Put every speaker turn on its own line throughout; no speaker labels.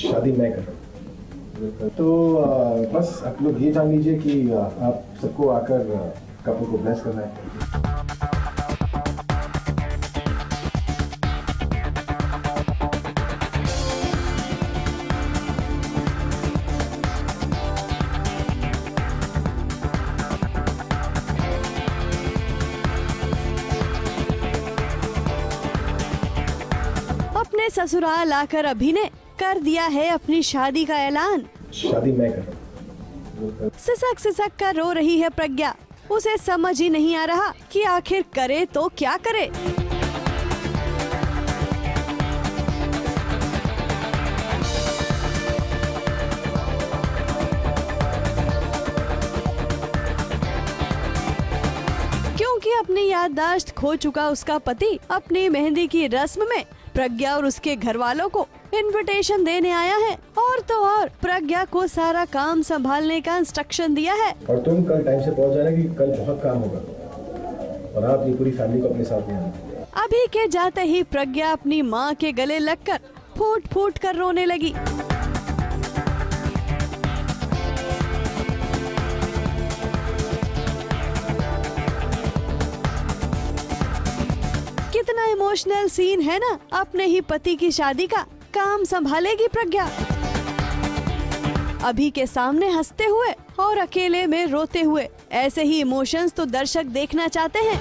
शादी मैं कर रहा हूँ। तो बस आप लोग ये जान लीजिए कि आप सबको आकर कपल को ब्लेस करना है।
अपने ससुराल आकर अभी ने कर दिया है अपनी शादी का ऐलान।
शादी मैं कर रहा हूँ।
सिसक सिसक कर रो रही है प्रज्ञा। उसे समझ ही नहीं आ रहा कि आखिर करे तो क्या करे। क्योंकि अपनी याददाश्त खो चुका उसका पति अपनी मेहंदी की रस्म में प्रज्ञा और उसके घर वालों को इनविटेशन देने आया है। और तो और प्रज्ञा को सारा काम संभालने का इंस्ट्रक्शन दिया है।
और तुम कल टाइम से पहुंच जाना कि कल बहुत काम होगा और आप ये पूरी फैमिली को अपने साथ में आना।
अभी के जाते ही प्रज्ञा अपनी माँ के गले लगकर फूट फूट कर रोने लगी। कितना इमोशनल सीन है ना अपने ही पति की शादी का। काम संभालेगी प्रज्ञा। अभी के सामने हंसते हुए और अकेले में रोते हुए। ऐसे ही इमोशंस तो दर्शक देखना चाहते हैं।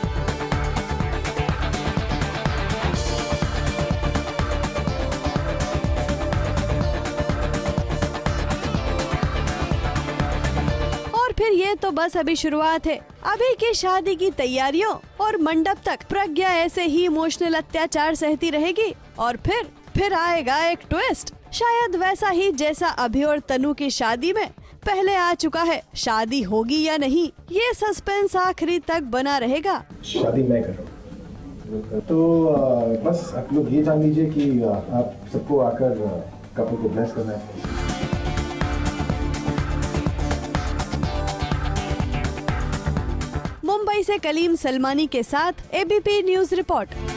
और फिर ये तो बस अभी शुरुआत है। अभी की शादी की तैयारियों और मंडप तक प्रज्ञा ऐसे ही इमोशनल अत्याचार सहती रहेगी। और फिर आएगा एक ट्विस्ट, शायद वैसा ही जैसा अभी और तनु की शादी में पहले आ चुका है। शादी होगी या नहीं, ये सस्पेंस आखिरी तक बना रहेगा।
शादी मैं कर रहा हूँ। तो बस आप लोग ये जान लीजिए कि आप सबको आकर कपल को ब्लेस करना है।
मुंबई से कलीम सलमानी के साथ एबीपी न्यूज रिपोर्ट।